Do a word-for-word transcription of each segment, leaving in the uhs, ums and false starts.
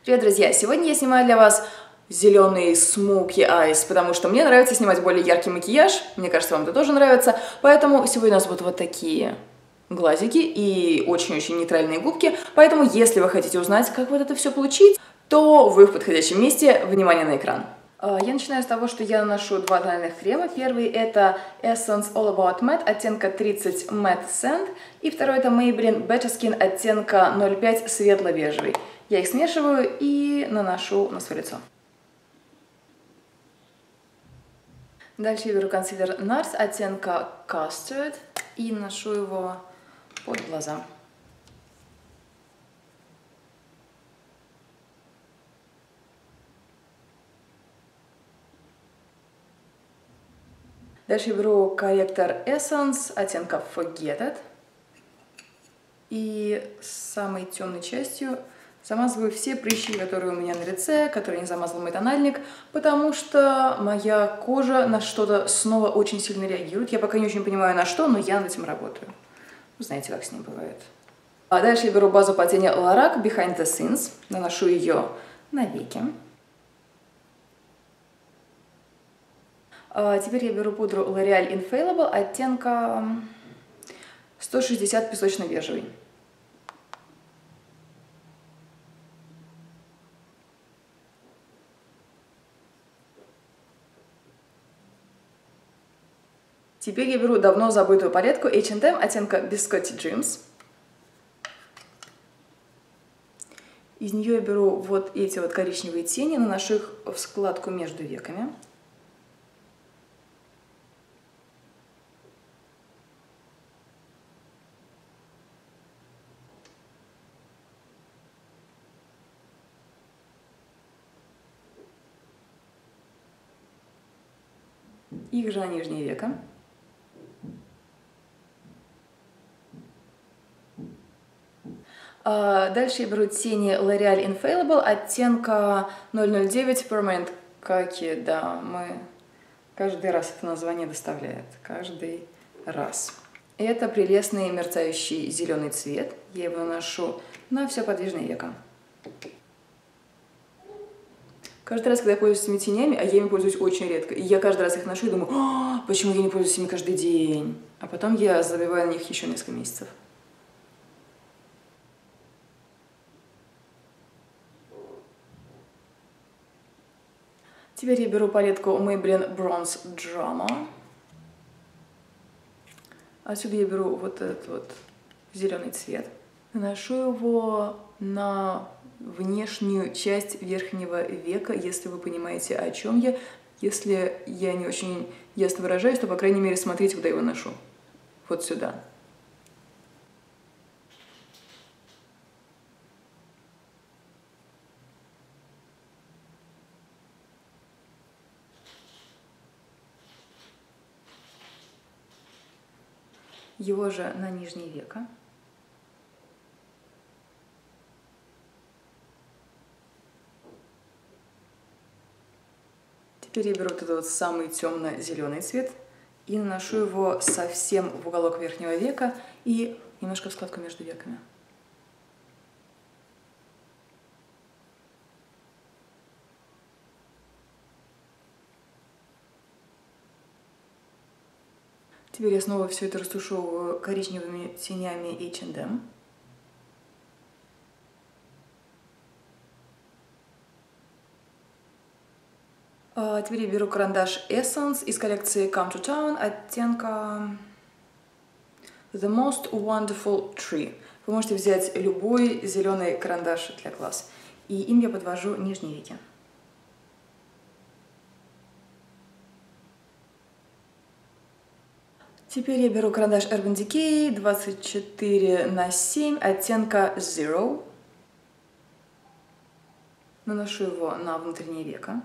Привет, друзья! Сегодня я снимаю для вас зеленый smoky eyes, потому что мне нравится снимать более яркий макияж, мне кажется, вам это тоже нравится, поэтому сегодня у нас будут вот такие глазики и очень-очень нейтральные губки, поэтому если вы хотите узнать, как вот это все получить, то вы в подходящем месте, внимание на экран. Я начинаю с того, что я наношу два тональных крема. Первый это Essence All About Matte оттенка тридцать Matte Sand, и второй это Maybelline Better Skin оттенка ноль пять светло-бежевый. Я их смешиваю и наношу на свое лицо. Дальше я беру консилер Nars оттенка Custard и наношу его под глаза. Дальше я беру корректор Essence оттенка Forget It и самой темной частью замазываю все прыщи, которые у меня на лице, которые не замазал мой тональник, потому что моя кожа на что-то снова очень сильно реагирует. Я пока не очень понимаю на что, но я над этим работаю. Вы знаете, как с ним бывает. А дальше я беру базу по тени Lorac Behind the Scenes, наношу ее на веки. А теперь я беру пудру L'Oreal Infallible оттенка сто шестьдесят песочно-бежевый. Теперь я беру давно забытую палетку эйч энд эм оттенка Biscotti Dreams. Из нее я беру вот эти вот коричневые тени, наношу их в складку между веками. Их же на нижнее веко. Дальше я беру тени L'Oreal Infallible оттенка ноль ноль девять Permanent Khaki. Да, мы каждый раз это название доставляет. Каждый раз. Это прелестный мерцающий зеленый цвет. Я его наношу на все подвижное веко. Каждый раз, когда я пользуюсь этими тенями, а я ими пользуюсь очень редко, и я каждый раз их ношу и думаю, а, почему я не пользуюсь ими каждый день? А потом я забиваю на них еще несколько месяцев. Теперь я беру палетку Maybelline Bronze Drama. Отсюда я беру вот этот вот зеленый цвет. Наношу его на внешнюю часть верхнего века, если вы понимаете, о чем я. Если я не очень ясно выражаюсь, то, по крайней мере, смотрите, куда я его ношу. Вот сюда. Его же на нижнее веко. Теперь я беру вот этот вот самый темно-зеленый цвет и наношу его совсем в уголок верхнего века и немножко в складку между веками. Теперь я снова все это растушевываю коричневыми тенями эйч энд эм. А теперь я беру карандаш Essence из коллекции Come to Town оттенка The Most Wonderful Tree. Вы можете взять любой зеленый карандаш для глаз. И им я подвожу нижние веки. Теперь я беру карандаш Urban Decay двадцать четыре на семь оттенка Zero. Наношу его на внутреннее веко.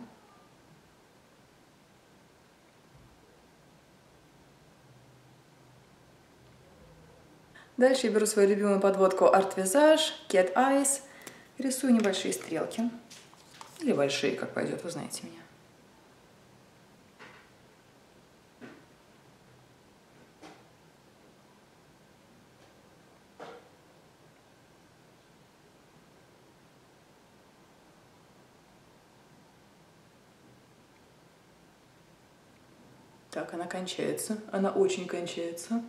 Дальше я беру свою любимую подводку Art Visage Cat Eyes. Рисую небольшие стрелки. Или большие, как пойдет, вы знаете меня. Так, она кончается. Она очень кончается.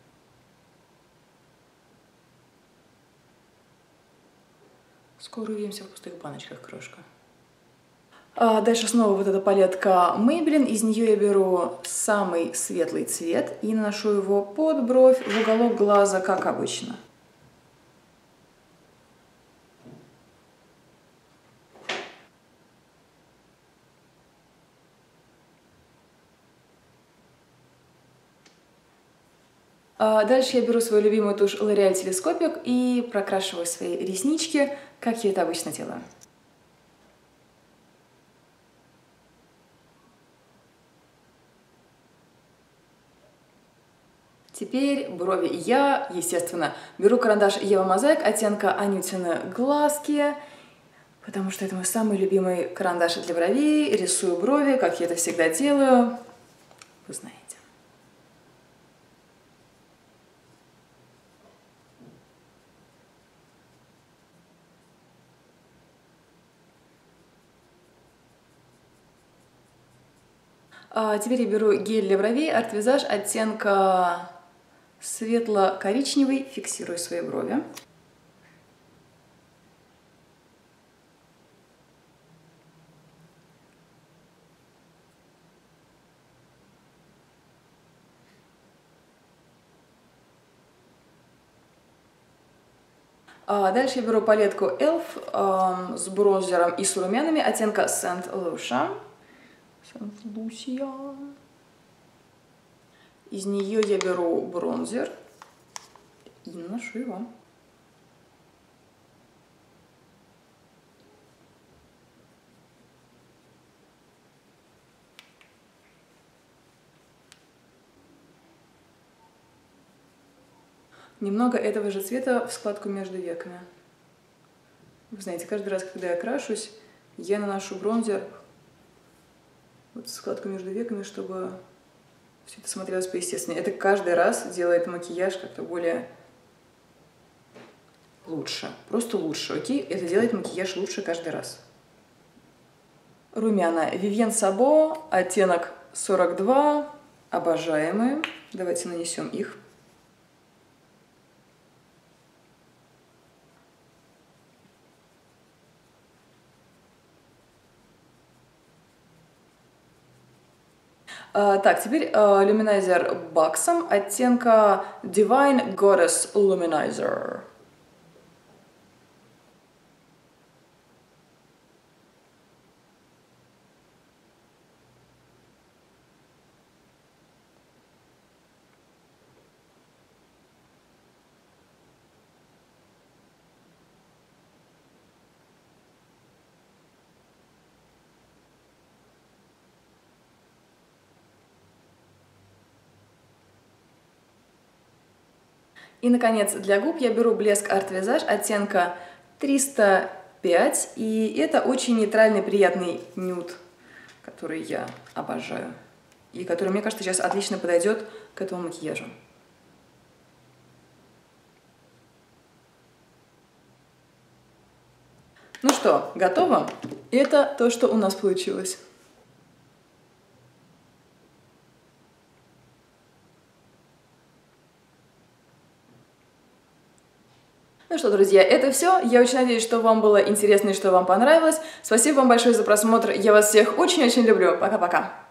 Скоро увидимся в пустых баночках, крошка. А дальше снова вот эта палетка Maybelline. Из нее я беру самый светлый цвет и наношу его под бровь, в уголок глаза, как обычно. А дальше я беру свою любимую тушь L'Oréal Telescopic и прокрашиваю свои реснички, как я это обычно делаю. Теперь брови. Я, естественно, беру карандаш Ева Мозаик оттенка Анютины глазки, потому что это мой самый любимый карандаш для бровей. Рисую брови, как я это всегда делаю. Вы знаете. А теперь я беру гель для бровей Art Visage оттенка светло-коричневый, фиксирую свои брови. А дальше я беру палетку эльф э, с бронзером и с румянами оттенка Saint Lucia. Saint Lucia. Из нее я беру бронзер и наношу его. Немного этого же цвета в складку между веками. Вы знаете, каждый раз, когда я крашусь, я наношу бронзер вот в складку между веками, чтобы все это смотрелось поестественнее. Это каждый раз делает макияж как-то более лучше. Просто лучше, окей? Это делает макияж лучше каждый раз. Румяна Vivienne Sabo, оттенок сорок два, обожаемые. Давайте нанесем их. Uh, так, теперь uh, люминайзер Баксом оттенка Divine Goddess Luminizer. И, наконец, для губ я беру блеск Art Visage оттенка триста пять. И это очень нейтральный, приятный нюд, который я обожаю. И который, мне кажется, сейчас отлично подойдет к этому макияжу. Ну что, готово? Это то, что у нас получилось. Ну что, друзья, это все. Я очень надеюсь, что вам было интересно и что вам понравилось. Спасибо вам большое за просмотр. Я вас всех очень-очень люблю. Пока-пока.